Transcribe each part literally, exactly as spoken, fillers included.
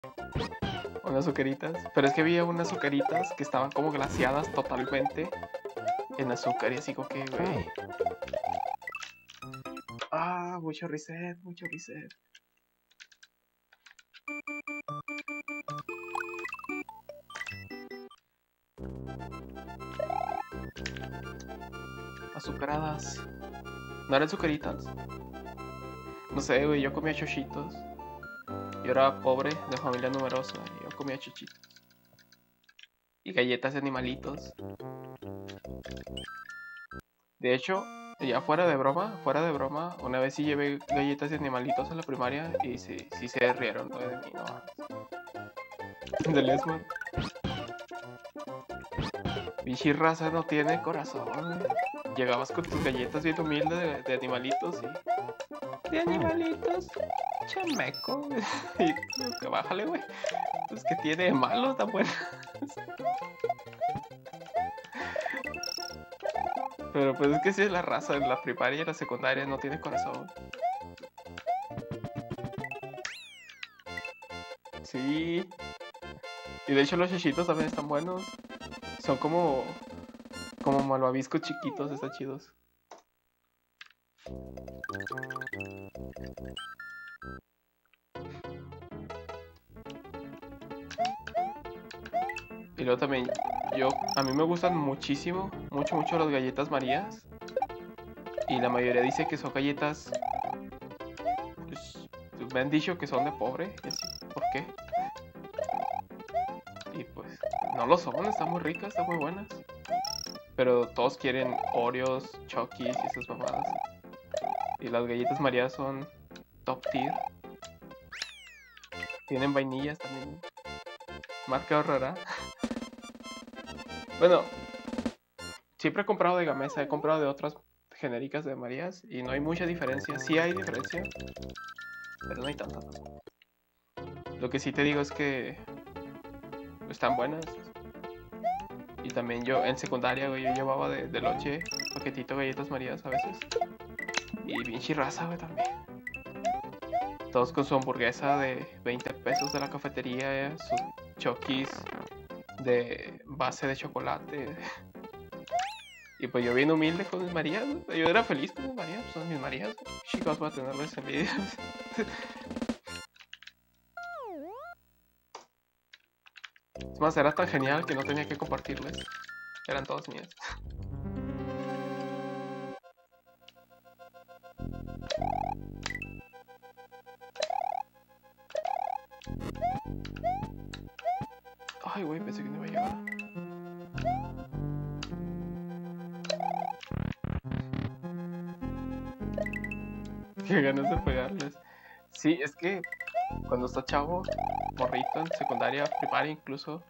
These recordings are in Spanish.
Unas azucaritas. Pero es que había unas azucaritas que estaban como glaseadas totalmente en azúcar y así como que, güey. Ah, mucho reset, mucho reset. Azucaradas. ¿No eran azucaritas? No sé, güey, yo comía chochitos. Yo era pobre, de familia numerosa, y yo comía chochitos. Y galletas de animalitos. De hecho, ya fuera de broma, fuera de broma, una vez sí llevé galletas de animalitos a la primaria y sí, sí se rieron, ¿no? De mí, no. De Lesman. Bichi raza no tiene corazón, güey. Llegabas con tus galletas bien humildes de, de animalitos y... De animalitos, chameco. Y que bájale, güey. Pues que tiene de malo tan buenas. Pero pues es que si es la raza en la primaria y la secundaria no tiene corazón. Sí. Y de hecho los chichitos también están buenos. Son como... Como malvaviscos chiquitos, están chidos. Y luego también, yo, a mí me gustan muchísimo, mucho, mucho las galletas Marías. Y la mayoría dice que son galletas, pues, me han dicho que son de pobre. Y así, ¿por qué? Y pues, no lo son, están muy ricas, están muy buenas. Pero todos quieren Oreos, Chokis y esas mamadas. Y las galletas Marías son top tier. Tienen vainillas también. Marca rara. Bueno, siempre he comprado de Gamesa, he comprado de otras genéricas de Marías y no hay mucha diferencia. Sí hay diferencia, pero no hay tanta. Lo que sí te digo es que están buenas. Y también yo en secundaria, güey, yo llevaba de, de lonche paquetito de galletas Marías a veces. Y bien chirraza, güey, también. Todos con su hamburguesa de veinte pesos de la cafetería, sus chokis de base de chocolate. Y pues yo bien humilde con mis Marías, ¿no? Yo era feliz con mis Marías, pues son mis Marías. Chicos, voy a tenerles envidia. Es más, era tan genial que no tenía que compartirles. Eran todas mías. Ay, güey, pensé que no iba a llegar. Qué ganas de pegarles. Sí, es que cuando está chavo, morrito, en secundaria, primaria incluso,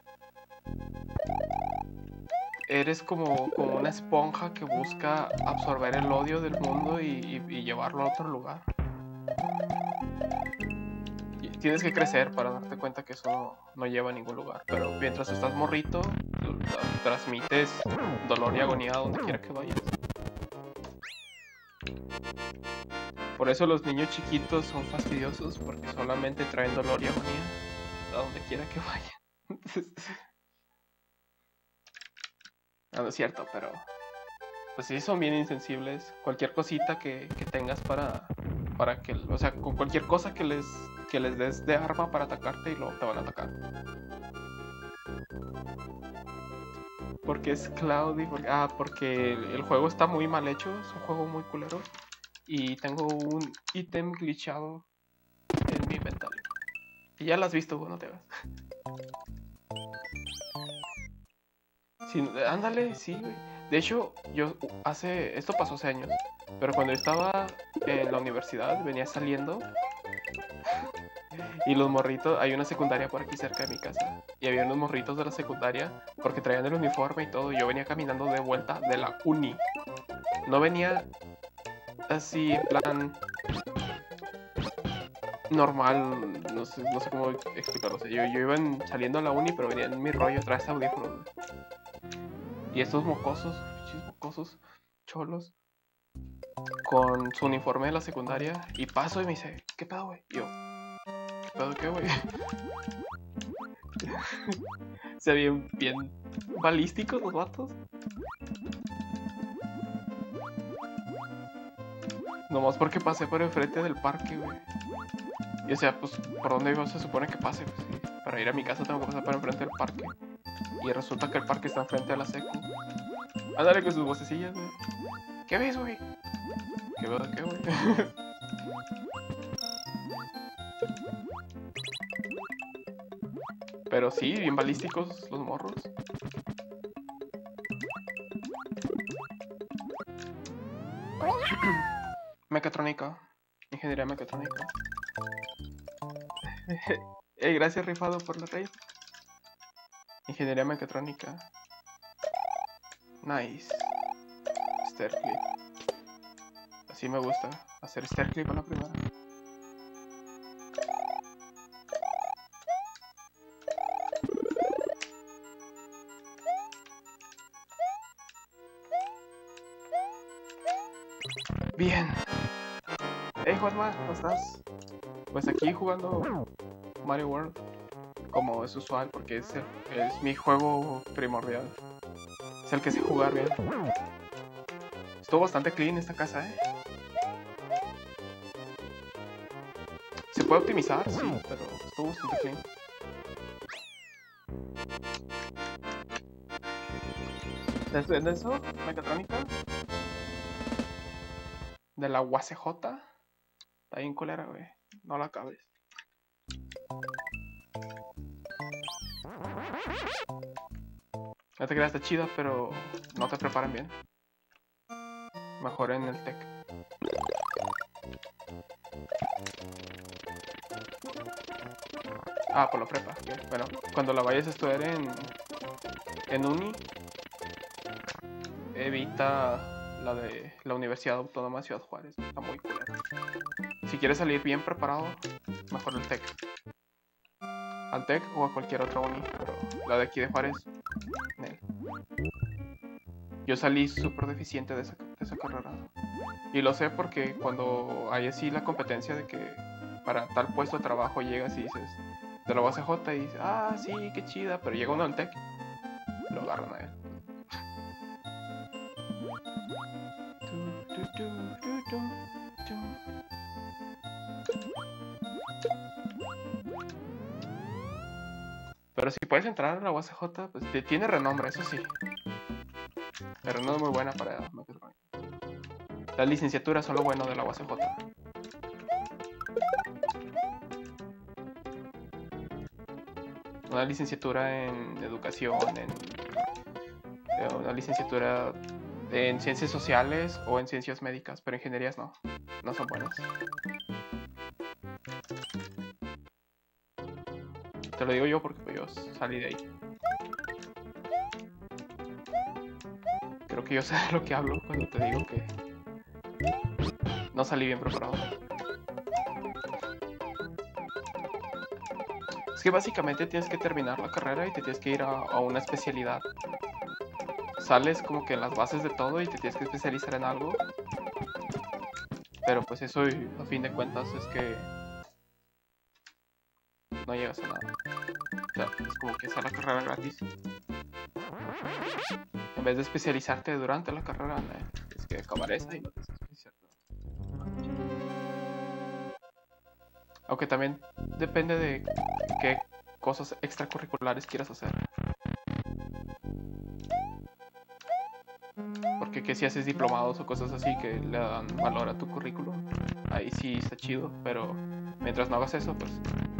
eres como, como una esponja que busca absorber el odio del mundo y, y, y llevarlo a otro lugar. Y tienes que crecer para darte cuenta que eso no, no lleva a ningún lugar. Pero mientras estás morrito, transmites dolor y agonía a donde quiera que vayas. Por eso los niños chiquitos son fastidiosos, porque solamente traen dolor y agonía a donde quiera que vayan. No, no es cierto, pero pues sí son bien insensibles. Cualquier cosita que, que tengas para, para que, o sea, con cualquier cosa que les, que les des de arma para atacarte y luego te van a atacar. Porque es Cloudy, porque, ah, porque el, el juego está muy mal hecho, es un juego muy culero. Y tengo un ítem glitchado en mi inventario. Y ya lo has visto, bueno, no te hagas. Sí, ándale, sí, güey. De hecho, yo hace... Esto pasó hace años. Pero cuando estaba en la universidad, venía saliendo. Y los morritos... Hay una secundaria por aquí cerca de mi casa. Y había unos morritos de la secundaria. Porque traían el uniforme y todo. Y yo venía caminando de vuelta de la uni. No venía así, en plan... normal, no sé, no sé cómo explicarlo. O sea, yo, yo iba en, saliendo a la uni, pero venía en mi rollo, traes audífonos. Y estos mocosos, pinches mocosos, cholos, con su uniforme de la secundaria. Y paso y me dice, ¿qué pedo, güey? Y yo, pedo, ¿qué, güey? Se ven bien balísticos los vatos. Nomás porque pasé por enfrente del parque, güey. Y o sea, pues, ¿por dónde iba? Se supone que pase, pues, sí. Para ir a mi casa tengo que pasar por enfrente del parque. Y resulta que el parque está enfrente de la secu. Ándale con sus vocecillas, güey. ¿Qué ves, güey? ¿Qué veo de qué, güey? Pero sí, bien balísticos los morros. Mecatrónica. Ingeniería mecatrónica. Hey, gracias, rifado, por la raid. Ingeniería mecatrónica. Nice. Stair clip. Así me gusta. Hacer stair clip en la primera. Bien. Hey, Juanma, ¿cómo estás? Pues aquí jugando Mario World, como es usual, porque es, el, es mi juego primordial. Es el que sé jugar bien. Estuvo bastante clean esta casa, ¿eh? Se puede optimizar, sí, pero estuvo bastante clean. ¿Desde de eso? ¿Mecatrónica? De la U A C J. Está bien culera, güey. No la acabes. No te creas, está chida, pero no te preparan bien. Mejor en el T E C. Ah, por la prepa. Okay. Bueno, cuando la vayas a estudiar en, en uni, evita la de la Universidad Autónoma de Ciudad Juárez. Está muy culera. Si quieres salir bien preparado, mejor el T E C. Al T E C o a cualquier otra uni, pero la de aquí de Juárez, nee. Yo salí súper deficiente de esa, de esa carrera. Y lo sé porque cuando hay así la competencia de que para tal puesto de trabajo llegas y dices de la U A C J y dices, ah, sí, qué chida, pero llega uno al T E C, lo agarran a él. Pero si puedes entrar a la U A C J, pues tiene renombre, eso sí. Pero no es muy buena para mecatrónica. Las licenciaturas son lo bueno de la U A C J. Una licenciatura en educación, en una licenciatura en ciencias sociales o en ciencias médicas, pero ingenierías no, no son buenas. Te lo digo yo porque pues, yo salí de ahí. Creo que yo sé de lo que hablo cuando te digo que no salí bien preparado. Es que básicamente tienes que terminar la carrera y te tienes que ir a, a una especialidad. Sales como que en las bases de todo y te tienes que especializar en algo. Pero pues eso, a fin de cuentas, es que no llegas a nada. O sea, es como que sea la carrera gratis. En vez de especializarte durante la carrera, es que acabar esa y no te especializar. Aunque también depende de qué cosas extracurriculares quieras hacer. Porque que si haces diplomados o cosas así que le dan valor a tu currículum, ahí sí está chido, pero mientras no hagas eso, pues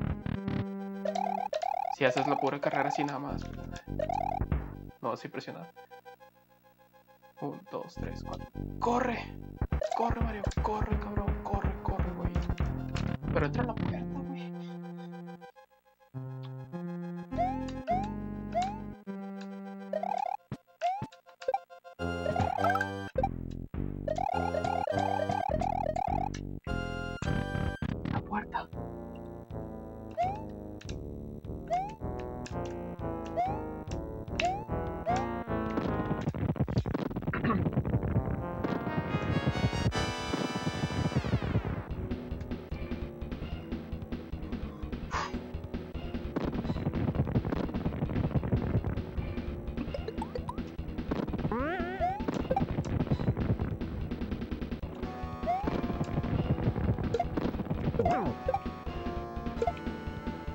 si haces la pura carrera así nada más, no vas a impresionar. Un, dos, tres, cuatro. ¡Corre! ¡Corre, Mario! ¡Corre, cabrón! ¡Corre, corre, güey! Pero entra en la puerta, güey. La puerta.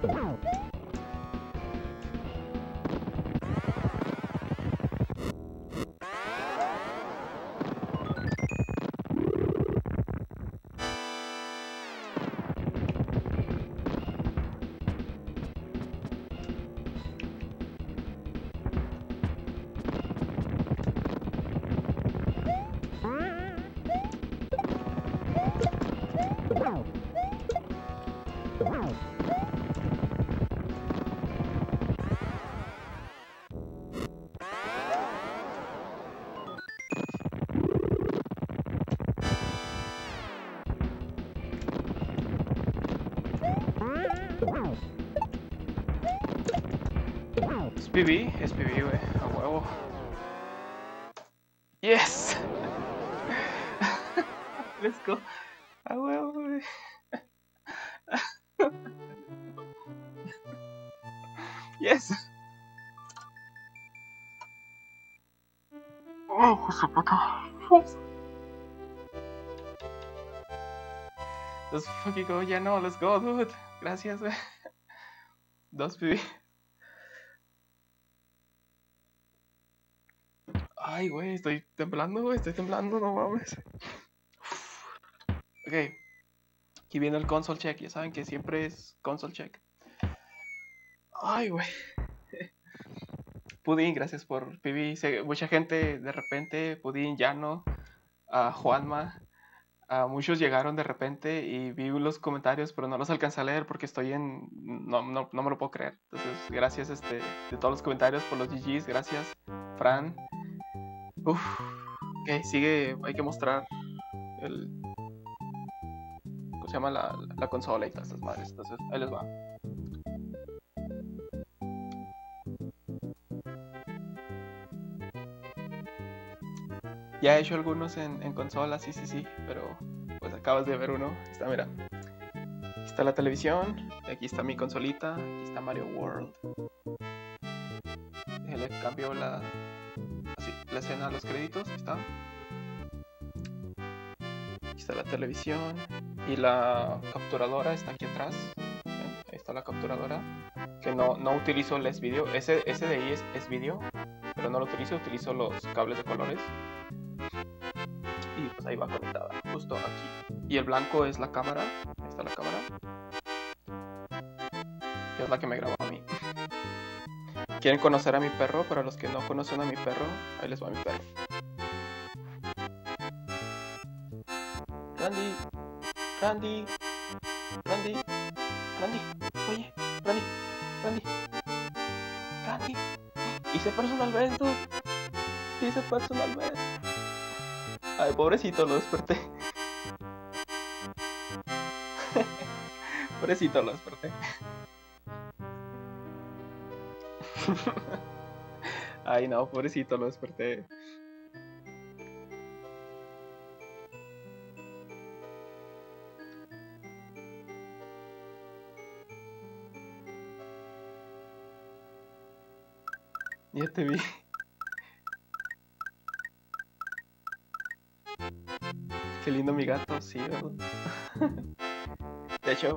Es P B, es P B, güey, a huevo. Yes. Let's go. A huevo, güey. Yes. Oh, su puta. Let's fucking go, ya no, let's go, dude. Gracias, güey. Dos P B. Ay, güey, estoy temblando, güey, estoy temblando, no mames. Ok. Aquí viene el console check, ya saben que siempre es console check. Ay, güey. Pudín, gracias por P B. Mucha gente de repente, Pudín, Llano, a Juanma, a muchos llegaron de repente y vi los comentarios, pero no los alcancé a leer porque estoy en... No, no, no me lo puedo creer. Entonces, gracias este, de todos los comentarios por los G Gs, gracias. Fran. Uf. Ok, sigue, hay que mostrar el... ¿Cómo se llama? La, la consola y todas estas madres. Entonces, ahí les va. Ya he hecho algunos en, en consola, sí, sí, sí, pero pues acabas de ver uno. Está, mira. Aquí está la televisión, aquí está mi consolita, aquí está Mario World. Le cambio la, así, la escena a los créditos, ahí está. Aquí está la televisión y la capturadora está aquí atrás. ¿Ven? Ahí está la capturadora, que no, no utilizo el S-Video. Ese, ese de ahí es S-Video, pero no lo utilizo, utilizo los cables de colores. Y pues ahí va conectada, justo aquí. Y el blanco es la cámara, ahí está la cámara, que es la que me grabó a mí. ¿Quieren conocer a mi perro? Para los que no conocen a mi perro, ahí les va mi perro. Randy, Randy, Randy, Randy, oye, Randy, Randy, Randy. Hice personal best, dude. Hice personal best. Ay, pobrecito, lo desperté. Pobrecito, lo desperté. Ay, no, pobrecito, lo desperté. Ya te vi. Qué lindo mi gato, sí, ¿verdad? De hecho,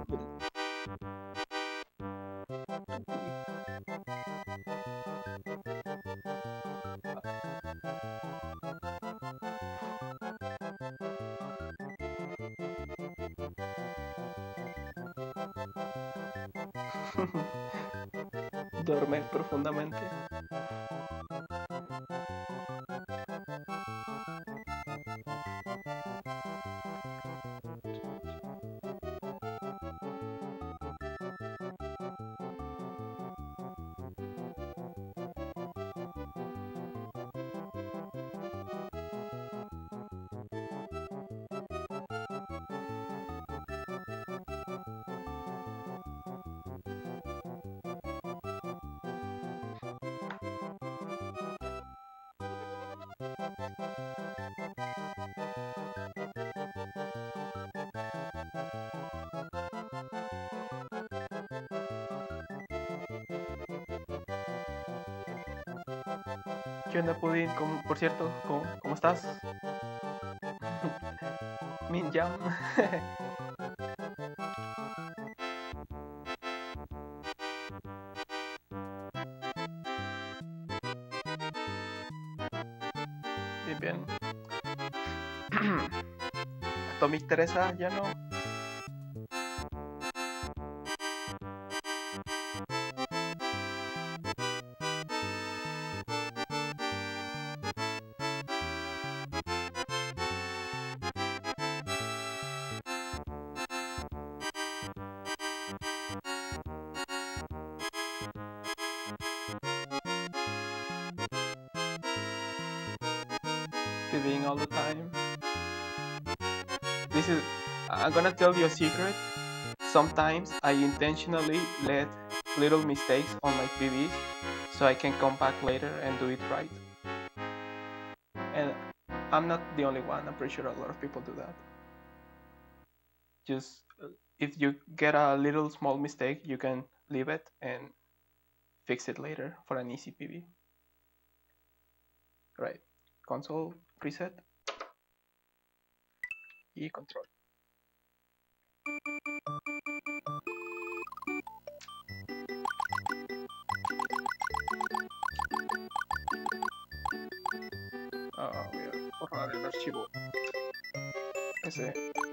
duerme profundamente. ¿Qué onda, Pudín? ¿Cómo, por cierto, ¿cómo, cómo estás? Min Jam. bien. Atomic Teresa ya no. PVing all the time. This is, I'm gonna tell you a secret. Sometimes I intentionally let little mistakes on my P Vs so I can come back later and do it right. And I'm not the only one, I'm pretty sure a lot of people do that. Just uh, if you get a little small mistake, you can leave it and fix it later for an easy P V. Right, console preset, E control. Ah, voy a borrar el archivo ese.